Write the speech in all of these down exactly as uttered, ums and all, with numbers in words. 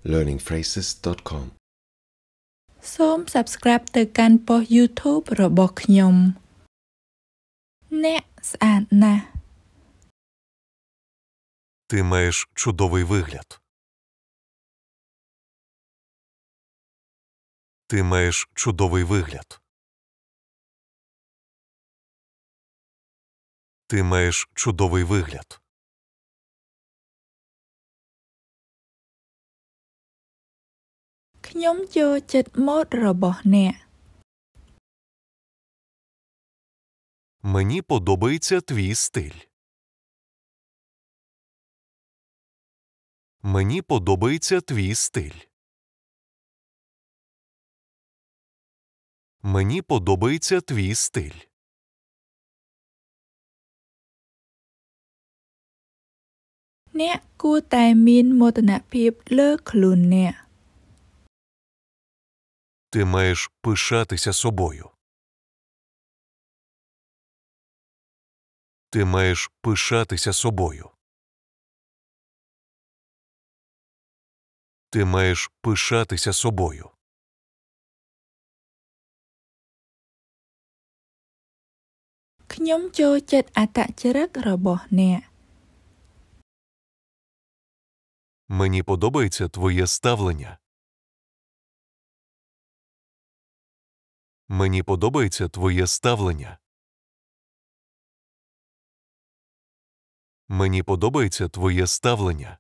learning phrases dot com សូម Subscribe ទៅកាន់ប៉ុស YouTube របស់ខ្ញុំអ្នកស្អាតណាស់ Ти маєш чудовий вигляд. Ти маєш чудовий вигляд. Ти маєш чудовий вигляд. ខ្ញុំចូលចិត្តម៉ូដរបស់អ្នក Мені подобається твій стиль. Мені подобається твій стиль. Мені подобається твій стиль. អ្នកគួរតែមានមោទនភាពលើខ្លួនអ្នក Ти маєш пишатися собою. Ти маєш пишатися собою. Ти маєш пишатися собою. ខ្ញុំចូលចិត្តអត្តចរិតរបស់អ្នក Мені подобається твоє ставлення. Мені подобається твоє ставлення. Мені подобається твоє ставлення.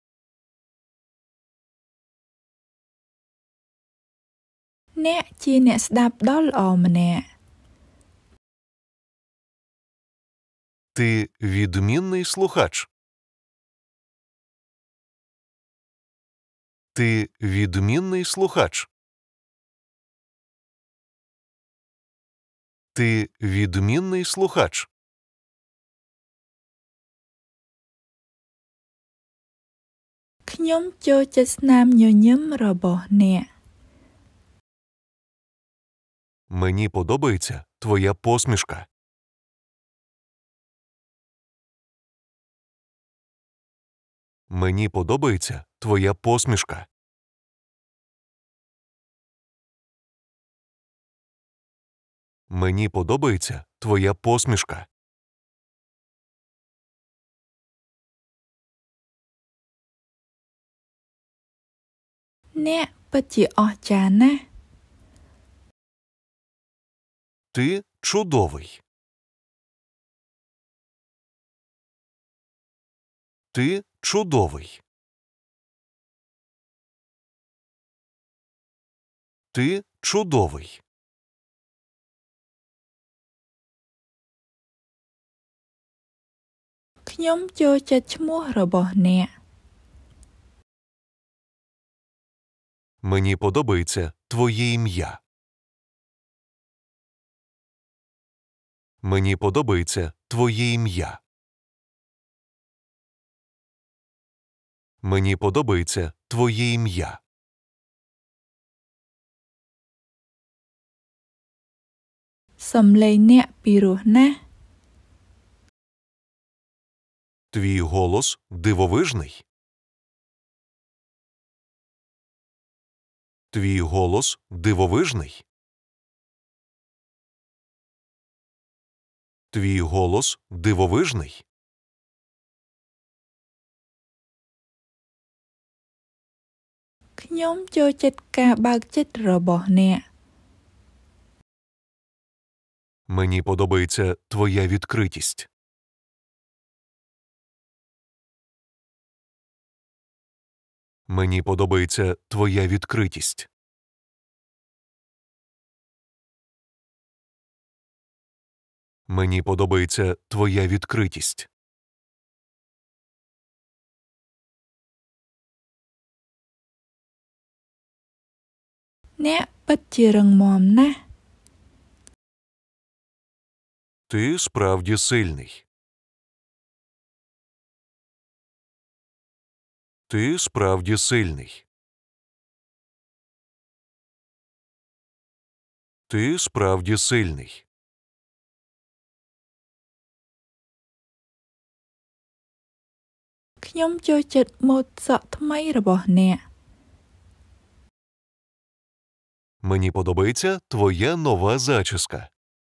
អ្នកជាអ្នកស្ដាប់ដ៏ល្អម្នាក់ Ти відмінний слухач. Ти відмінний слухач. Ти відмінний слухач. ខ្ញុំចូលចិត្តស្នាមញញឹមរបស់អ្នក Мені подобається твоя посмішка. Мені подобається твоя посмішка. Мені подобається твоя посмішка. អ្នកពិតជាអស្ចារ្យណាស់ Ти чудовий. Ти чудовий. Ти чудовий. ខ្ញុំចូលចិត្តឈ្មោះរបស់អ្នក Мені подобається твоє ім'я. Мені подобається твоє ім'я. Мені подобається твоє ім'я. សំឡេងអ្នកពីរោះណាស់ Твій голос дивовижний. Твій голос дивовижний. Твій голос дивовижний. ខ្ញុំចូលចិត្តការបើកចិត្តរបស់អ្នក Мені подобається твоя відкритість. Мені подобається твоя відкритість. Мені подобається твоя відкритість. អ្នកពិតជារឹងមាំណាស់ Ти справді сильний. Ти справді сильний. Ти справді сильний. ខ្ញុំចូលចិត្តម៉ូដសក់ថ្មីរបស់អ្នក Мені подобається твоя нова зачіска.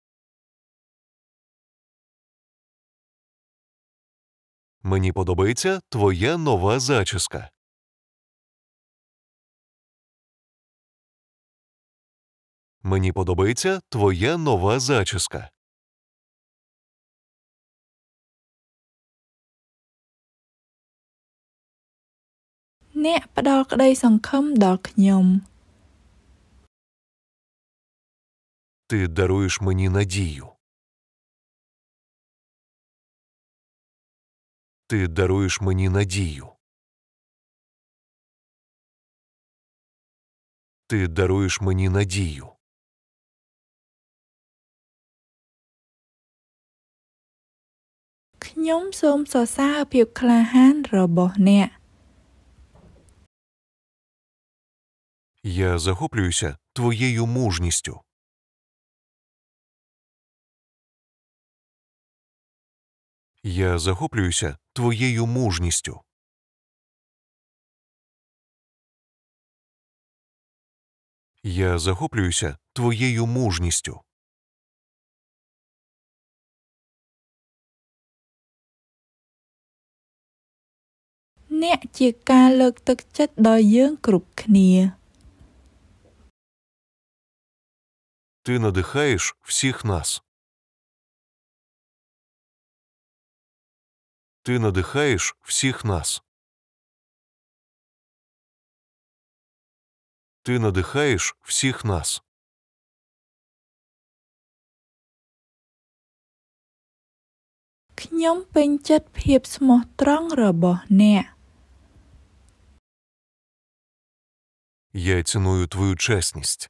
Мені подобається твоя нова зачіска. Мені подобається твоя нова зачіска. Nè, ផ្ដល់ក្តីសង្ឃឹមដល់ខ្ញុំ Ти даруєш мені надію. Ти даруєш мені надію. Ти даруєш мені надію. ខ្ញុំសូមសរសើរភាពក្លាហានរបស់អ្នក Я захоплююся твоєю мужністю. Я захоплююся твоєю мужністю. Я захоплююся твоєю мужністю. អ្នកជាការលើកទឹកចិត្តដល់យើងគ្រប់គ្នា Ти надихаєш всіх нас. Ти надихаєш всіх нас. Ти надихаєш всіх нас. ខ្ញុំពេញចិត្តភាពស្មោះត្រង់របស់អ្នក Я ціную твою чесність.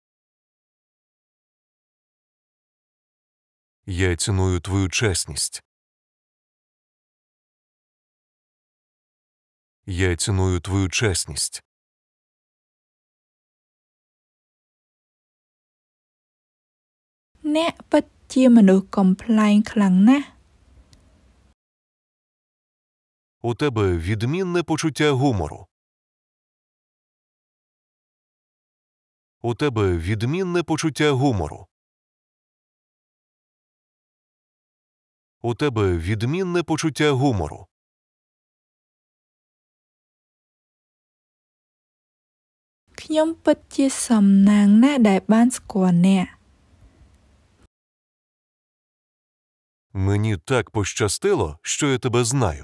Я ціную твою чесність. Я ціную твою чесність. អ្នកពិតជាមនុស្សកំប្លែងខ្លាំងណាស់ У тебе відмінне почуття гумору. У тебе відмінне почуття гумору. У тебе відмінне почуття гумору. ខ្ញុំពិតជាសំណាងណាស់ដែលបានស្គាល់អ្នក Мені так пощастило, що я тебе знаю.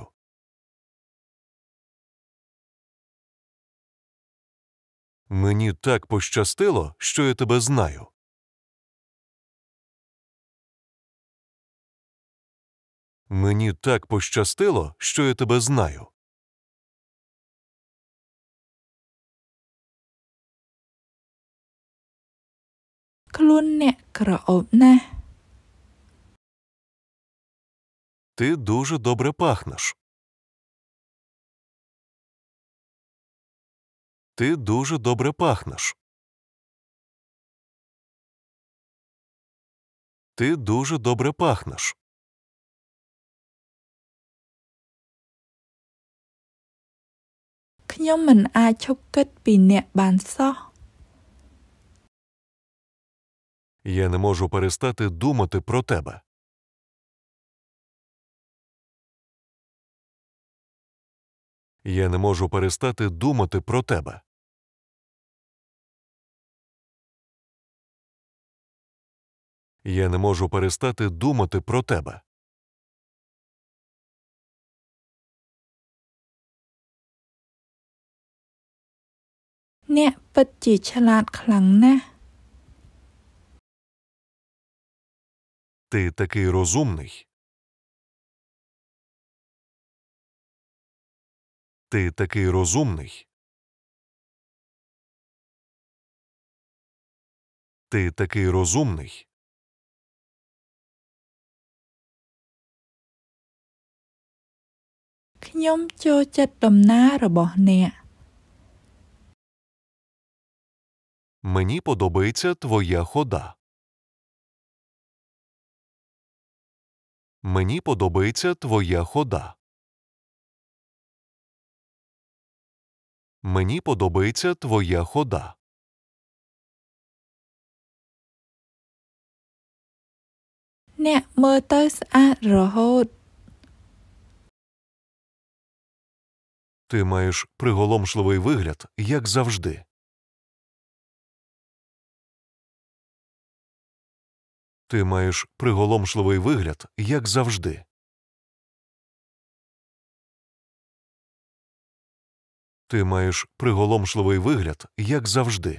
Мені так пощастило, що я тебе знаю. Мені так пощастило, що я тебе знаю. ខ្លួនអ្នកក្រអូបណាស់ Ти дуже добре пахнеш. Ти дуже добре пахнеш. Ти дуже добре пахнеш. ខ្ញុំមិនអាចឈប់គិតពីអ្នកបានសោះ Я не можу перестати думати про тебе. Я не можу перестати думати про тебе. Я не можу перестати думати про тебе. អ្នកពិតជាឆ្លាតខ្លាំងណាស់ Ти такий розумний. Ти такий розумний. Ти такий розумний. ខ្ញុំចូលចិត្តដំណើររបស់អ្នក Мені подобається твоя хода. Мені подобається твоя хода. Мені подобається твоя хода. អ្នកមើលទៅស្អាតរហូត Ти маєш приголомшливий вигляд, як завжди. Ти маєш приголомшливий вигляд, як завжди. Ти маєш приголомшливий вигляд, як завжди.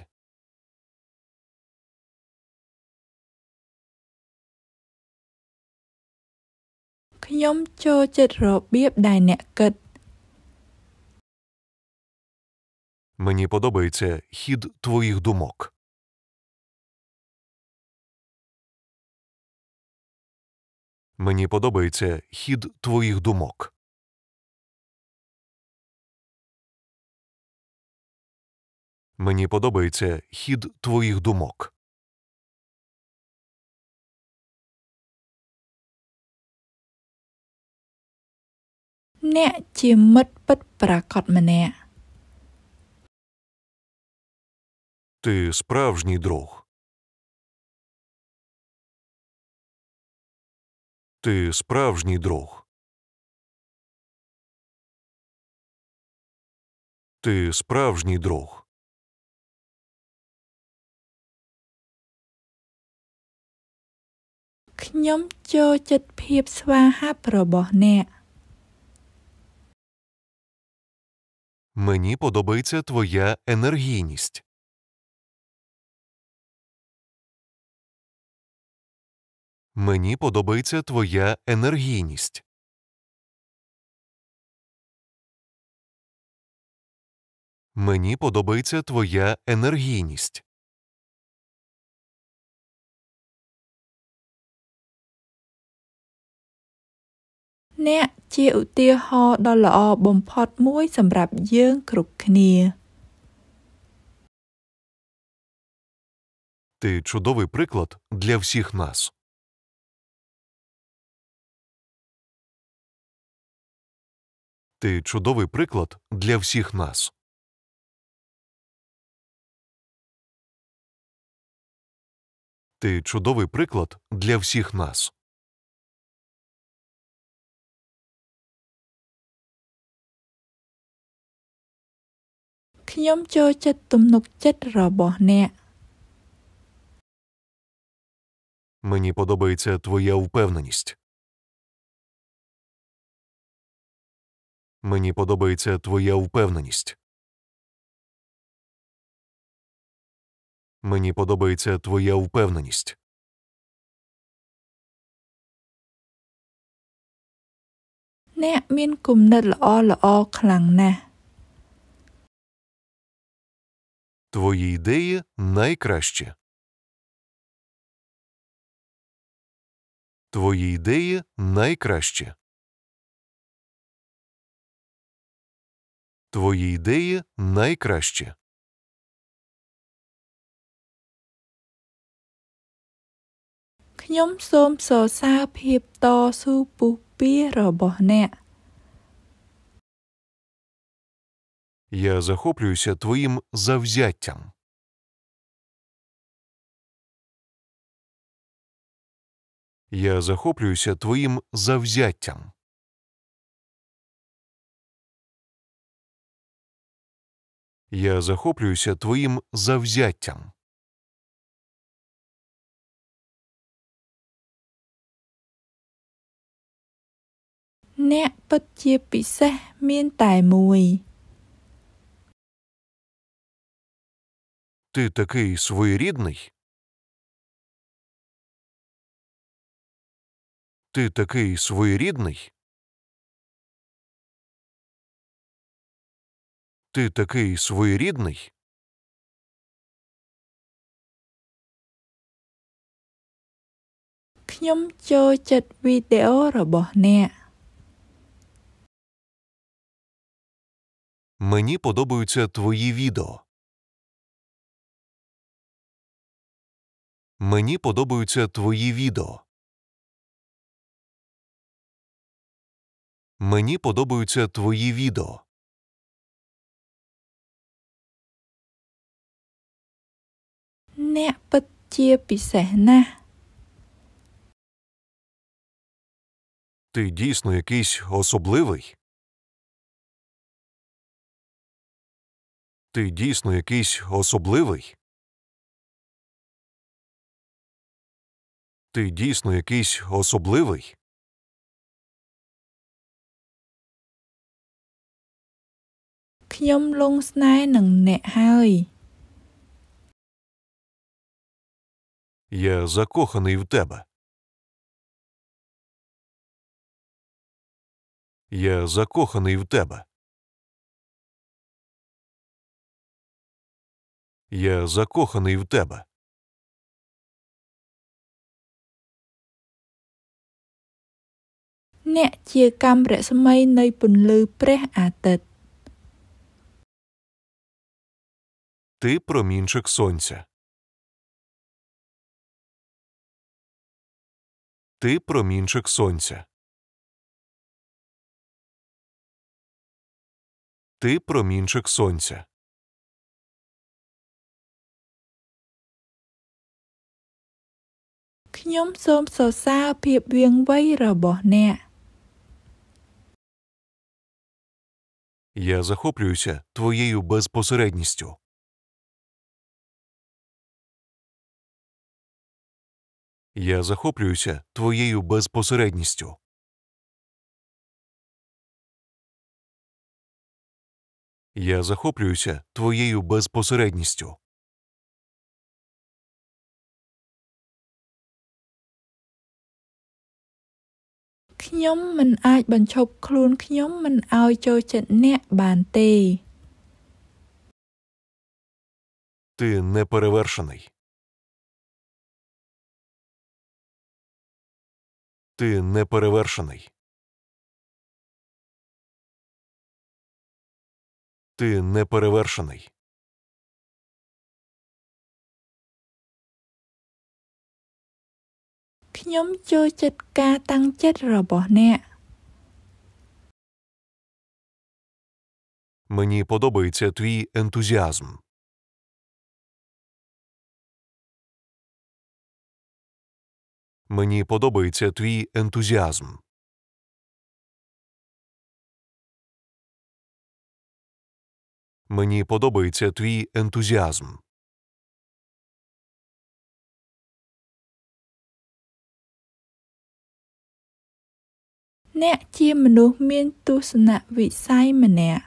ខ្ញុំចូលចិត្តរបៀបដែលអ្នកគិត Мені подобається хід твоїх думок. Мені подобається хід твоїх думок. Мені подобається хід твоїх думок. អ្នកជាមិត្តពិតប្រាកដម្នាក់ Ти справжній друг. Ти справжній друг. Ти справжній друг. ខ្ញុំចូលចិត្តភាពស្វាហាប់របស់អ្នក Мені подобається твоя енергійність. Мені подобається твоя енергійність. Мені подобається твоя енергійність. អ្នកជាឧទាហរណ៍ដ៏ល្អបំផុតមួយសម្រាប់យើងគ្រប់គ្នា Ти чудовий приклад для всіх нас. Ти чудовий приклад для всіх нас. Ти чудовий приклад для всіх нас. ខ្ញុំចូលចិត្តទំនុកចិត្តរបស់អ្នក Мені подобається твоя впевненість. Мені подобається твоя впевненість. Мені подобається твоя впевненість. អ្នកមានគំនិតល្អល្អខ្លាំងណាស់ Твої ідеї найкращі. Твої ідеї найкращі. Твої ідеї найкращі. ខ្ញុំសូមសរសើរភាពតស៊ូពុះពាររបស់អ្នក Я захоплююся твоїм завзяттям. Я захоплююся твоїм завзяттям. Я захоплююся твоїм завзяттям. អ្នកពិតជាពិសេសមានតែមួយ Ти такий своєрідний. Ти такий своєрідний. Ти такий своєрідний. ខ្ញុំចូលចិត្តវីដេអូរបស់អ្នក Мені подобаються твої відео. Мені подобаються твої відео. Мені подобаються твої відео. អ្នកពិតជាពិសេសណាស់ Ти дійсно якийсь особливий? Ти дійсно якийсь особливий? Ти дійсно якийсь особливий? ខ្ញុំលង់ស្នេហ៍នឹងអ្នកហើយ Я закоханий в тебе. Я закоханий в тебе. Я закоханий в тебе. អ្នកជាកាំរស្មីនៃពន្លឺព្រះអាទិត្យ Ти промінчик сонця. Ти промінчик сонця. Ти промінчик сонця. ខ្ញុំសូមសរសើរភាពវាងវៃរបស់អ្នក Я захоплююся твоєю безпосередністю. Я захоплююся твоєю безпосередністю. Я захоплююся твоєю безпосередністю. ខ្ញុំមិនអាចបញ្ឈប់ខ្លួនខ្ញុំមិនឲ្យចូលចិត្តអ្នកបានទេ Ти неперевершений. Ти неперевершений. Ти неперевершений. ខ្ញុំចូលចិត្តការតាំងចិត្តរបស់អ្នក Мені подобається твій ентузіазм. Мені подобається твій ентузіазм. Мені подобається твій ентузіазм. អ្នកជាមនុស្សមានទស្សនវិស័យម្នាក់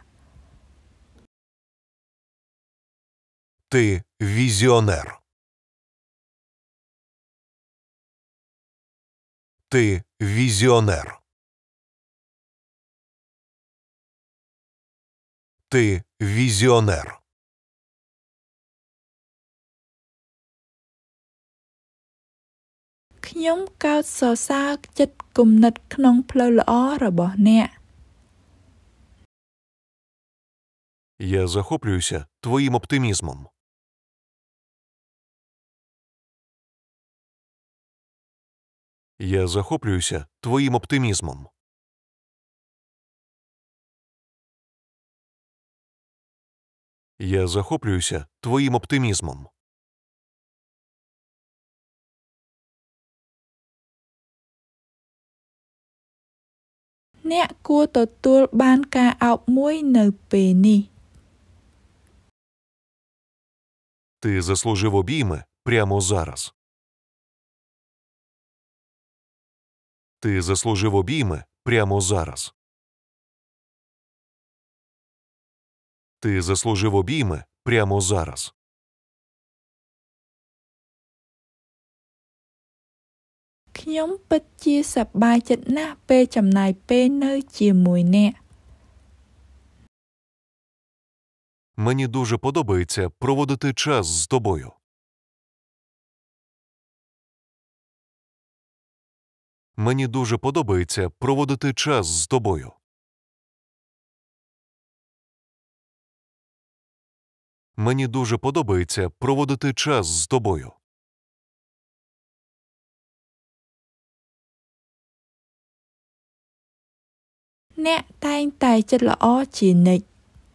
Ти візіонер. Ти візіонер. Ти візіонер. ខ្ញុំកោតសរសើរចិត្តគំនិតក្នុងផ្លូវល្អរបស់អ្នក Я захоплююся твоїм оптимізмом. Я захоплююся твоїм оптимізмом. Я захоплююся твоїм оптимізмом. អ្នកគួរទទួលបានការអោបមួយនៅពេលនេះ Ти заслужив обійми прямо зараз. Ти заслужив обійми прямо зараз. Ти заслужив обійми прямо зараз. ខ្ញុំពិតជាសប្បាយចិត្តណាស់ពេលចំណាយពេលនៅជាមួយអ្នក Мені дуже подобається проводити час з тобою. Мені дуже подобається проводити час з тобою. Мені дуже подобається проводити час з тобою. អ្នកតែងតែចិត្តល្អជានិច្ច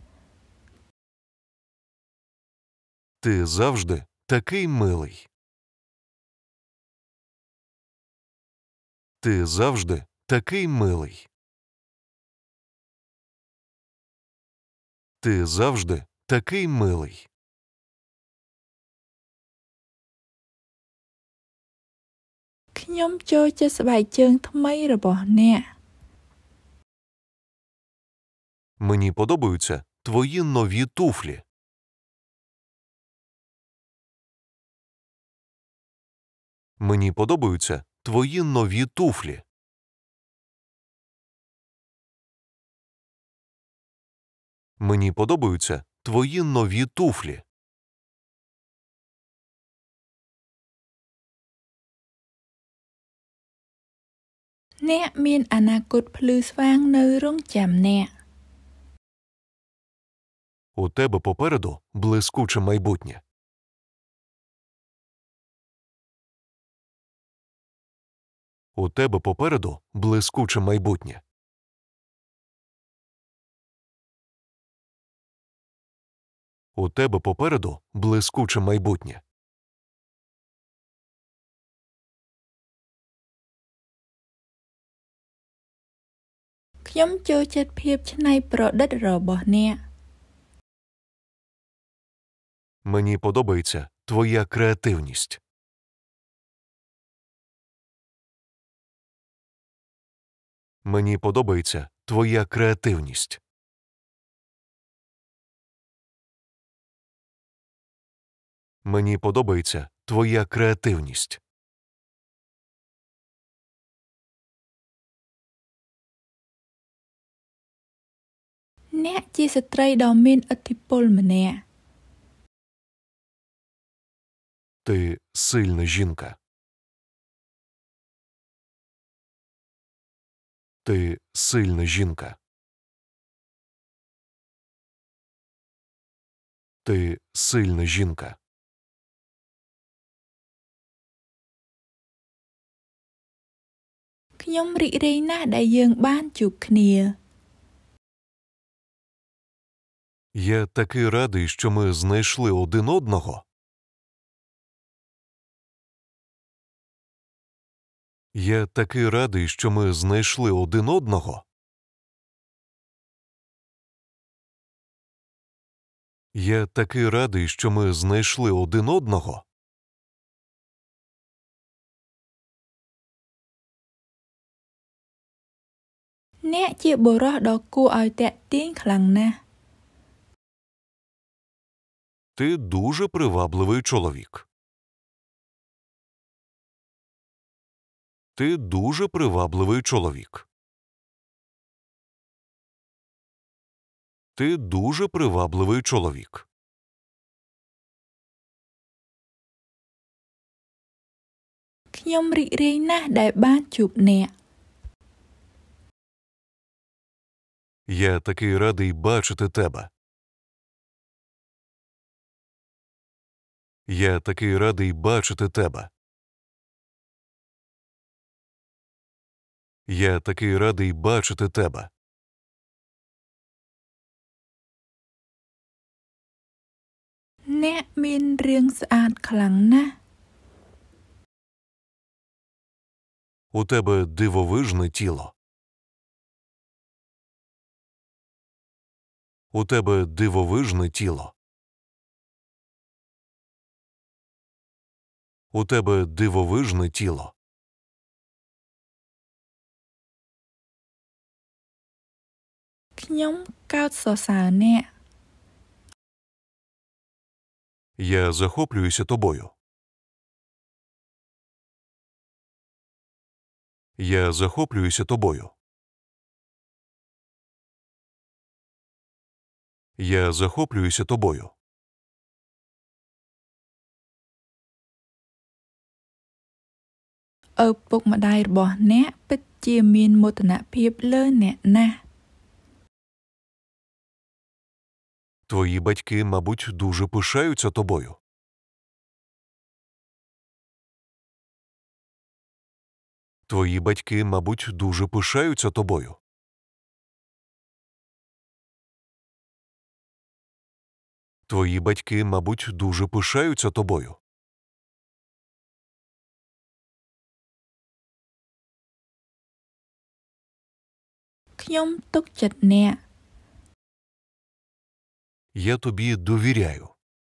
Ти завжди такий милий. Ти завжди такий милий. Ти завжди такий милий. ខ្ញុំចូលចិត្តស្បែកជើងថ្មីរបស់អ្នក Мені подобаються твої нові туфлі. Мені подобаються твої нові туфлі. Мені подобаються твої нові туфлі. អ្នកមានអនាគតភ្លឺស្វាងនៅរង់ចាំអ្នក У тебе попереду блискуче майбутнє. У тебе попереду блискуче майбутнє. У тебе попереду блискуче майбутнє. «ខ្ញុំចូលចិត្តភាពច្នៃប្រឌិតរបស់អ្នក Мені подобається твоя креативність. Мені подобається твоя креативність. Мені подобається твоя креативність. «អ្នកជាស្ត្រីដ៏មានឥទ្ធិពលម្នាក់ Ти сильна жінка. Ти сильна жінка. Ти сильна жінка. «ខ្ញុំរីករាយណាស់ដែលយើងបានជួបគ្នា Я такий радий, що ми знайшли один одного. Я такий радий, що ми знайшли один одного. Я такий радий, що ми знайшли один одного. «អ្នកជាបុរសដ៏គួរឲ្យទាក់ទាញខ្លាំងណាស់ Ти дуже привабливий чоловік. Ти дуже привабливий чоловік. Ти дуже привабливий чоловік. «ខ្ញុំរីករាយណាស់ដែលបានជួបអ្នក Я такий радий бачити тебе. Я такий радий бачити тебе. Я такий радий бачити тебе. «អ្នកមានរាងស្អាតខ្លាំងណាស់ У тебе дивовижне тіло. У тебе дивовижне тіло. У тебе дивовижне тіло. ខ្ញុំកោតសរសើរអ្នក Я захоплююся тобою. Я захоплююся тобою. Я захоплююся тобою. «ឪពុកម្ដាយរបស់អ្នកពិតជាមានមោទនភាពលើអ្នកណាស់ Твої батьки, мабуть, дуже пишаються тобою. Твої батьки, мабуть, дуже пишаються тобою. Твої батьки, мабуть, дуже пишаються тобою. ខ្ញុំទុកចិត្តអ្នក Я тобі довіряю.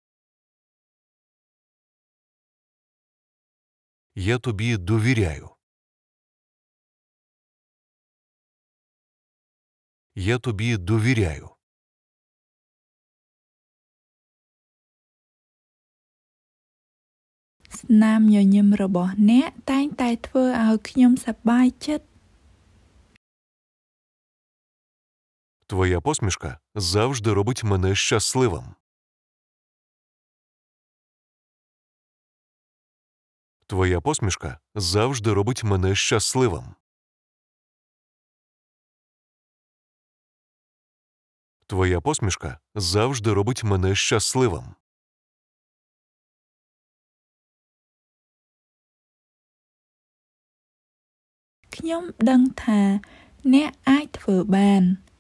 Я тобі довіряю. Я тобі довіряю. ស្នាមញញឹមរបស់អ្នកតែងតែធ្វើឲ្យខ្ញុំសប្បាយចិត្ត Твоя посмішка завжди робить мене щасливим. Твоя посмішка завжди робить мене щасливим. Твоя посмішка завжди робить мене щасливим. ខ្ញុំដឹងថាអ្នកអាចធ្វើបាន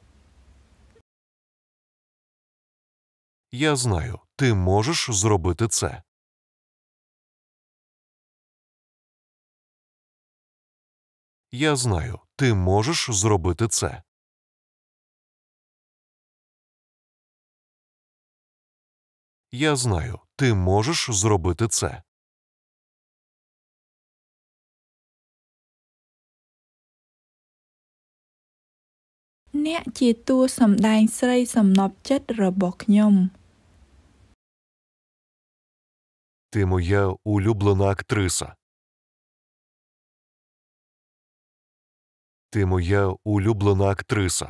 Я знаю, ти можеш зробити це. Я знаю, ти можеш зробити це. Я знаю, ти можеш зробити це. អ្នកជាតួសម្ដែងស្រីសំណព្វចិត្តរបស់ខ្ញុំ Ти моя улюблена актриса. Ти моя улюблена актриса.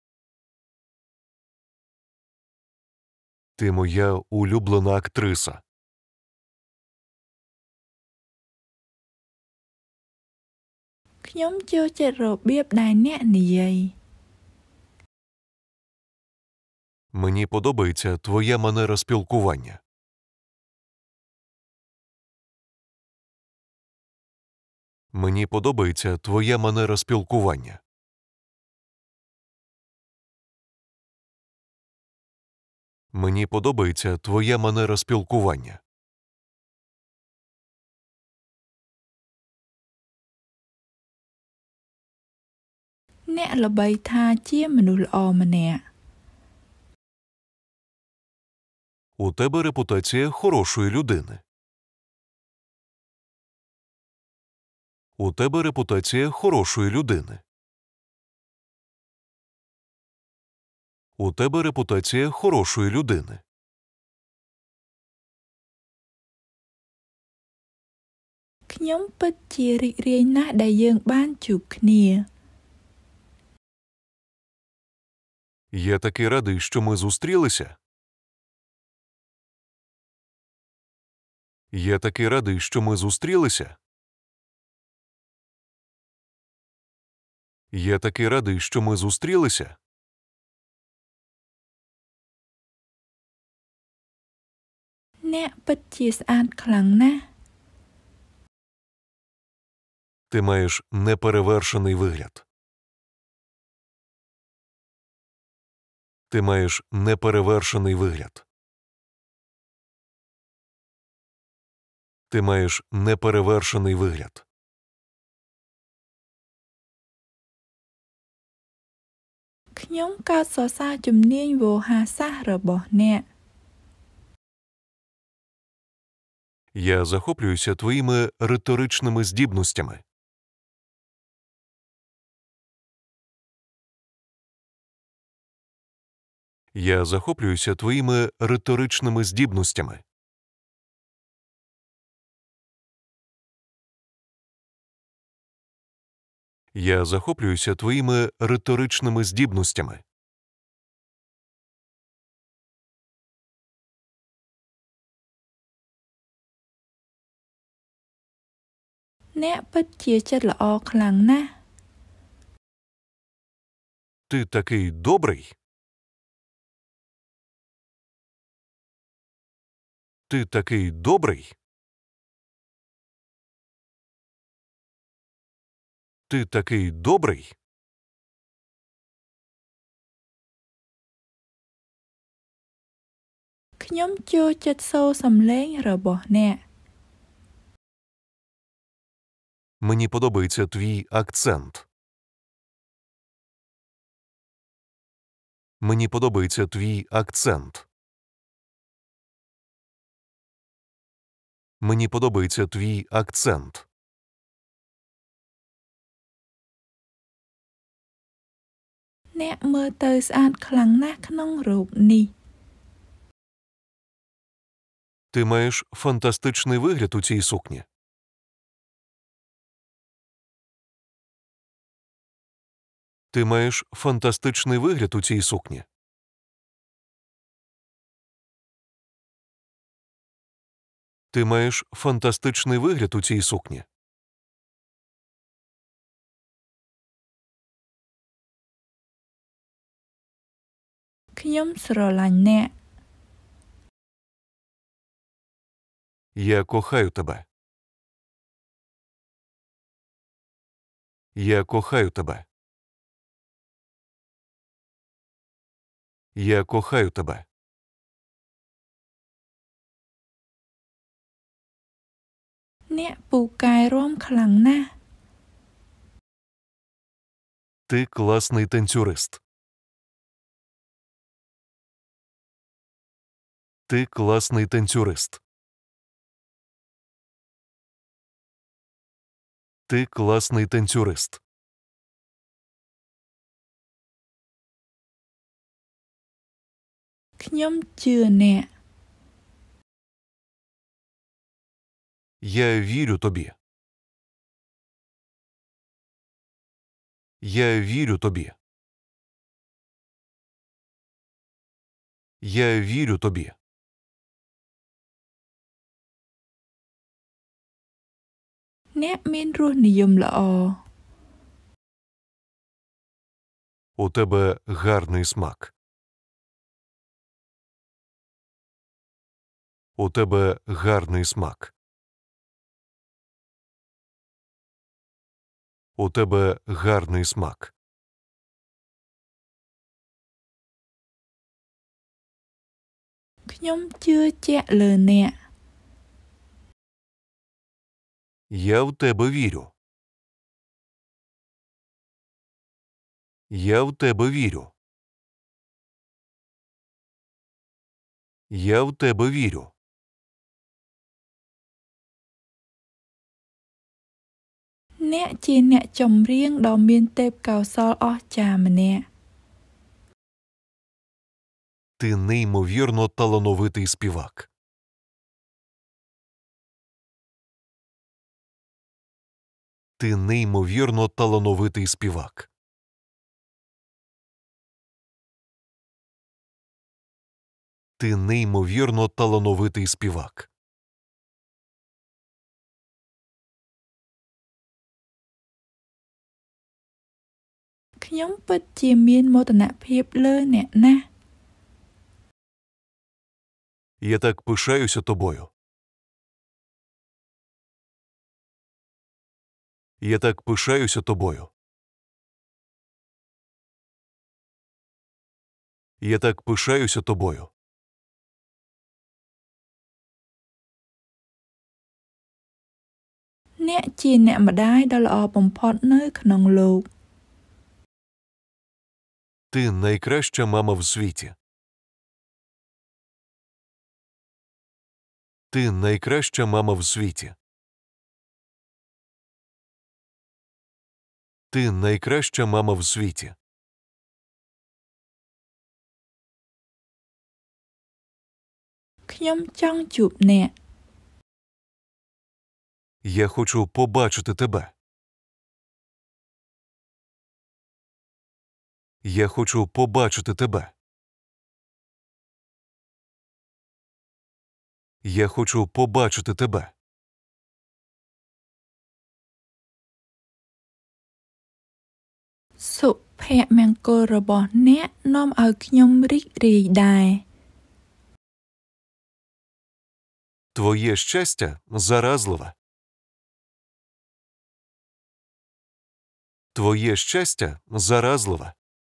Ти моя улюблена актриса. ខ្ញុំចូលចិត្តរបៀបដែលអ្នកនិយាយ Мені подобається твоя манера спілкування. Мені подобається твоя манера спілкування. Мені подобається твоя манера спілкування. អ្នកល្បីថាជាមនុស្សល្អម្នាក់ У тебе репутація хорошої людини. У тебе репутація хорошої людини. У тебе репутація хорошої людини. ខ្ញុំពិតជារីករាយណាស់ដែលយើងបានជួបគ្នា Я такий радий, що ми зустрілися. Я такий радий, що ми зустрілися. Я такий радий, що ми зустрілися. អ្នកពិតជាស្អាតខ្លាំងណាស់ Ти маєш неперевершений вигляд. Ти маєш неперевершений вигляд. Ти маєш неперевершений вигляд. ខ្ញុំកោតសរសើរជំនាញវោហារសាស្ត្ររបស់អ្នក Я захоплююся твоїми риторичними здібностями. Я захоплююся твоїми риторичними здібностями. Я захоплююся твоїми риторичними здібностями. អ្នកពិតជាចិត្តល្អខ្លាំងណាស់ Ти такий добрий. Ти такий добрий. Ти такий добрий. ខ្ញុំចូលចិត្តសូរសំឡេងរបស់អ្នក Мені подобається твій акцент. Мені подобається твій акцент. Мені подобається твій акцент. អ្នកមើលទៅស្អាតខ្លាំងណាស់ក្នុងរូបនេះ Ти маєш фантастичний вигляд у цій сукні. Ти маєш фантастичний вигляд у цій сукні. Ти маєш фантастичний вигляд у цій сукні. ខ្ញុំស្រឡាញ់អ្នក Я кохаю тебе. Я кохаю тебе. Я кохаю тебе. អ្នកពូកែរាំខ្លាំងណាស់ Ти класний танцюрист. Ти класний танцюрист. Ти класний танцюрист. ខ្ញុំជឿអ្នក Я вірю тобі. Я вірю тобі. Я вірю тобі. អ្នកមានរសនិយមល្អ У тебе гарний смак. У тебе гарний смак. У тебе гарний смак. ខ្ញុំជឿជាក់លើអ្នក Я в тебе вірю. Я в тебе вірю. Я в тебе вірю. អ្នកជាអ្នកចម្រៀងដ៏មានទេពកោសល្យអស្ចារ្យម្នាក់ Ти неймовірно талановитий співак. Ти неймовірно талановитий співак. Ти неймовірно талановитий співак. ខ្ញុំពិតជាមានមោទនភាពលើអ្នកណាស់ Я так пишаюся тобою. Я так пишаюся тобою. Я так пишаюся тобою. អ្នកជាអ្នកម្ដាយដ៏ល្អបំផុតនៅក្នុងលោក Ти найкраща мама в світі. Ти найкраща мама в світі. Ти найкраща мама в світі. ខ្ញុំចង់ជួបអ្នក Я хочу побачити тебе. Я хочу побачити тебе. Я хочу побачити тебе. សុភមង្គលរបស់អ្នកនាំឲ្យខ្ញុំរីករាយដែរ Твоє щастя заразливе. Твоє щастя заразливе.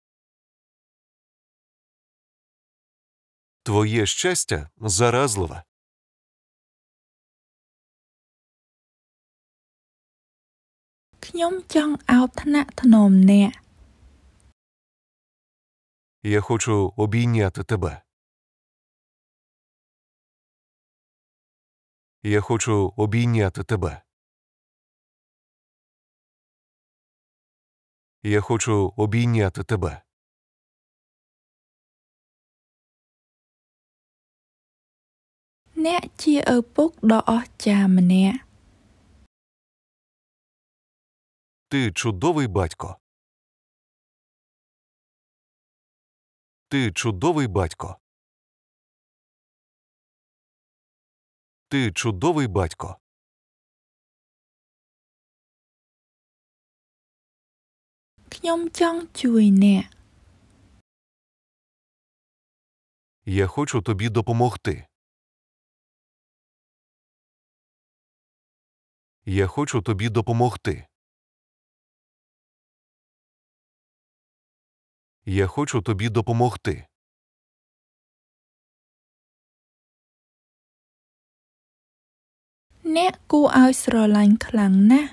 Твоє щастя заразливе. ខ្ញុំចង់អោបថ្នាក់ថ្នមអ្នក Я хочу обійняти тебе. Я хочу обійняти тебе. Я хочу обійняти тебе. អ្នកជាឪពុកដ៏អស្ចារ្យម្នាក់ Ти чудовий батько. Ти чудовий батько. Ти чудовий батько. ខ្ញុំចង់ជួយអ្នក Я хочу тобі допомогти. Я хочу тобі допомогти. Я хочу тобі допомогти. អ្នកគួរឲ្យស្រឡាញ់ខ្លាំងណាស់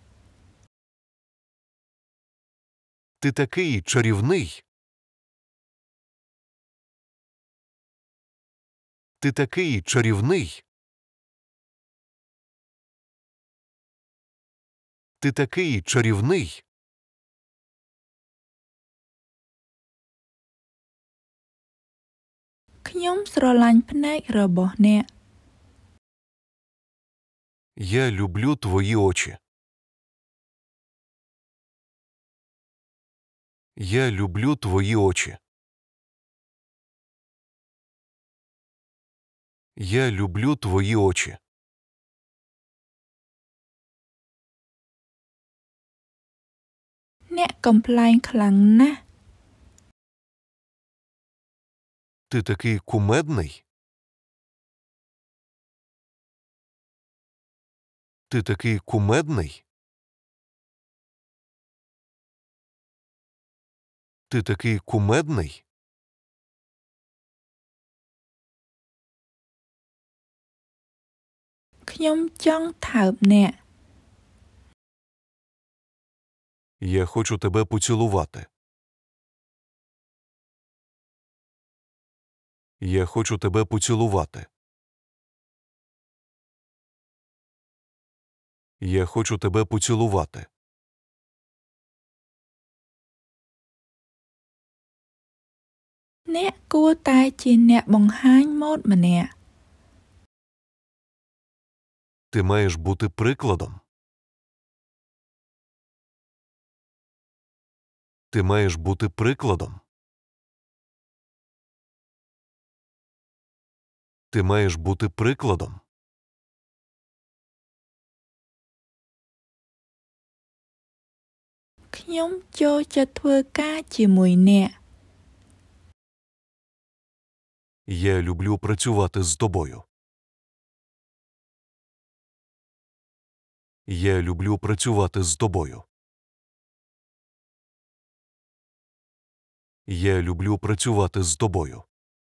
Ти такий чарівний. Ти такий чарівний. Ти такий чарівний. ខ្ញុំស្រឡាញ់ភ្នែករបស់អ្នក Я люблю твої очі. Я люблю твої очі. Я люблю твої очі. អ្នកកំប្លែងខ្លាំងណាស់ Ти такий кумедний. Ти такий кумедний. Ти такий кумедний. ខ្ញុំចង់ថើបអ្នក Я хочу тебе поцілувати. Я хочу тебе поцілувати. Я хочу тебе поцілувати. អ្នកគួរតែជាអ្នកបង្ហាញម៉ូដម្នាក់ Ти маєш бути прикладом. Ти маєш бути прикладом. Ти маєш бути прикладом. ខ្ញុំចូលចិត្តធ្វើការជាមួយអ្នក Я люблю працювати з тобою. Я люблю працювати з тобою. Я люблю працювати з тобою.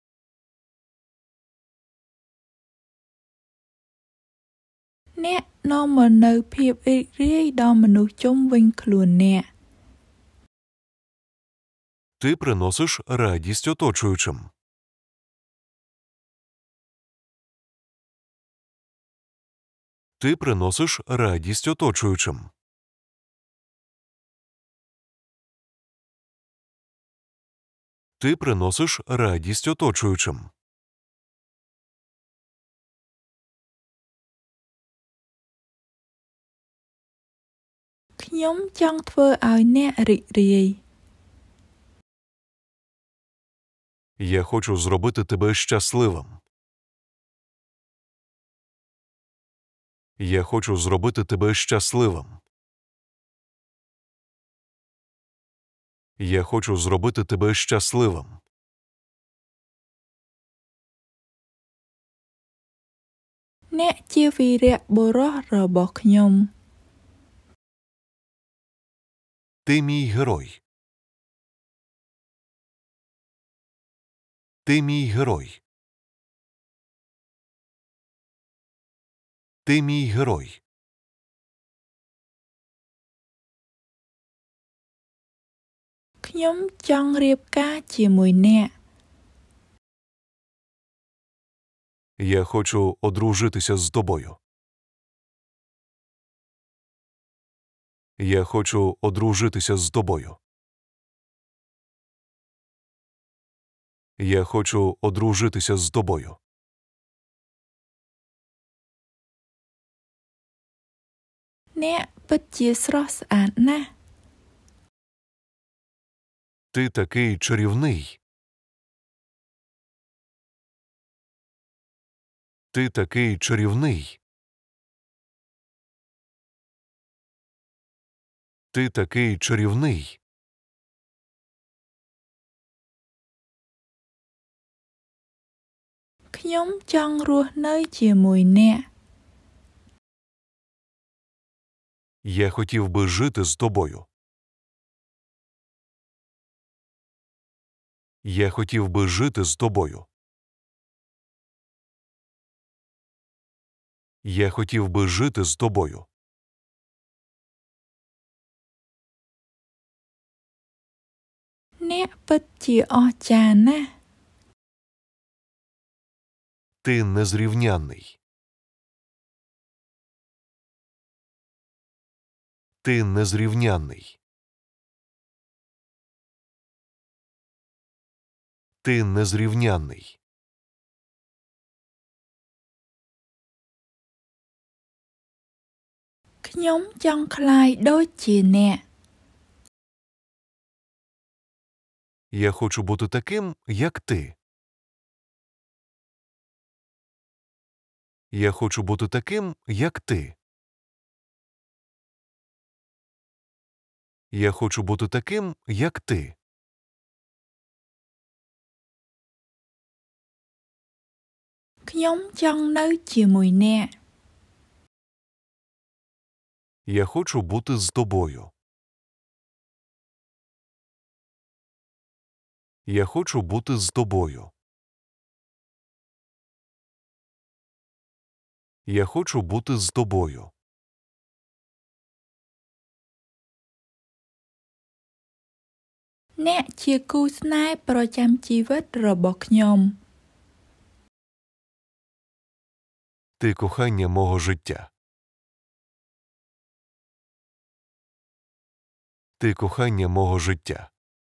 អ្នកនាំមកនូវភាពរីករាយដល់មនុស្សជុំវិញខ្លួនអ្នក Ти приносиш радість оточуючим. Ти приносиш радість оточуючим. Ти приносиш радість оточуючим. ខ្ញុំចង់ធ្វើឲ្យអ្នករីករាយ Я хочу зробити тебе щасливим. Я хочу зробити тебе щасливим. Я хочу зробити тебе щасливим. អ្នកជាវីរៈបុរសរបស់ខ្ញុំ Ти мій герой. Ти мій герой. Ти мій герой. ខខ្ញុំចង់រៀបការជាមួយអ្នក Я хочу одружитися з тобою. Я хочу одружитися з тобою. Я хочу одружитися з тобою. អ្នកពិតជាស្រស់ស្អាតណាស់ Ти такий чарівний. Ти такий чарівний. Ти такий чарівний. ខ្ញុំចង់រស់នៅជាមួយអ្នក Я хотів би жити з тобою. Я хотів би жити з тобою. Я хотів би жити з тобою. អ្នកពិតជាអស្ចារ្យណាស់ Ти незрівнянний. Ти незрівнянний. Ти незрівнянний. ខ្ញុំចង់ក្លាយដូចជាអ្នក Я хочу бути таким, як ти. Я хочу бути таким, як ти. Я хочу бути таким, як ти. ខ្ញុំចង់នៅជាមួយអ្នក Я хочу бути з тобою. Я хочу бути з тобою. Я хочу бути з тобою. អ្នកជាគូស្នេហ៍ប្រចាំជីវិតរបស់ខ្ញុំ Ти кохання мого життя. Ти кохання мого життя.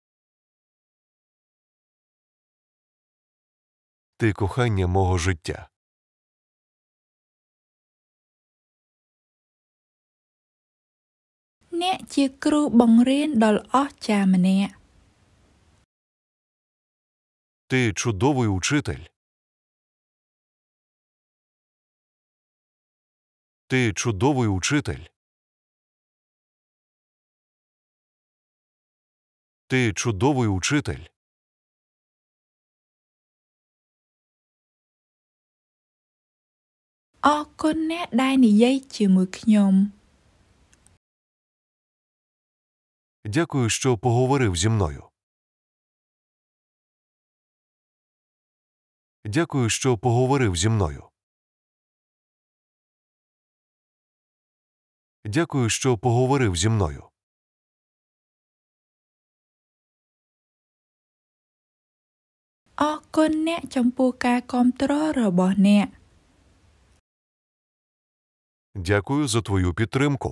Ти кохання мого життя. អ្នកជាគ្រូបង្រៀនដ៏ល្អអស្ចារ្យម្នាក់ Ти чудовий учитель. Ти чудовий учитель. Ти чудовий учитель. អរគុណអ្នកដែលនិយាយជាមួយខ្ញុំ Дякую, що поговорив зі мною. Дякую, що поговорив зі мною. Дякую, що поговорив зі мною. អរគុណអ្នកចំពោះការគាំទ្ររបស់អ្នក Дякую за твою підтримку.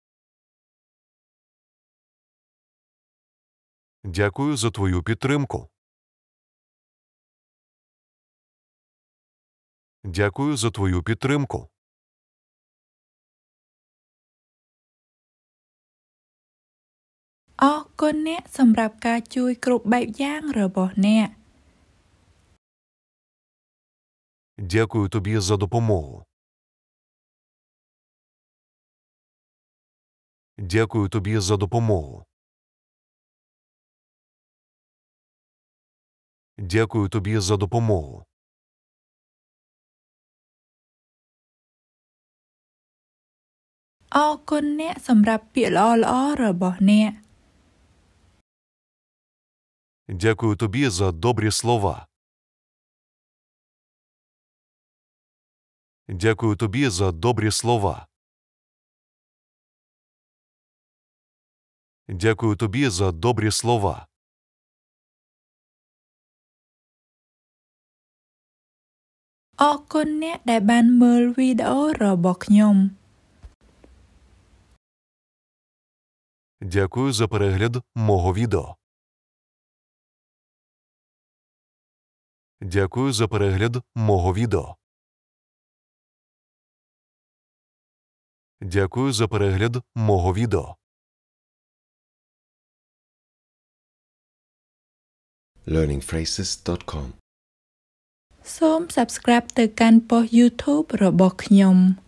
Дякую за твою підтримку. Дякую за твою підтримку. អរគុណអ្នកសម្រាប់ការជួយគ្រប់បែបយ៉ាងរបស់អ្នក Дякую тобі за допомогу. Дякую тобі за допомогу. Дякую тобі за допомогу. អរគុណអ្នកសម្រាប់ពាក្យល្អៗរបស់អ្នក Дякую тобі за добрі слова. Дякую тобі за добрі слова. Дякую тобі за добрі слова. អរគុណអ្នកដែលបានមើលវីដេអូរបស់ខ្ញុំ Дякую за перегляд мого відео. Дякую за перегляд мого відео. Дякую за перегляд мого відео. learning phrases dot com សូម Subscribe ទៅកាន់ប៉ុស្តិ៍ YouTube របស់ខ្ញុំ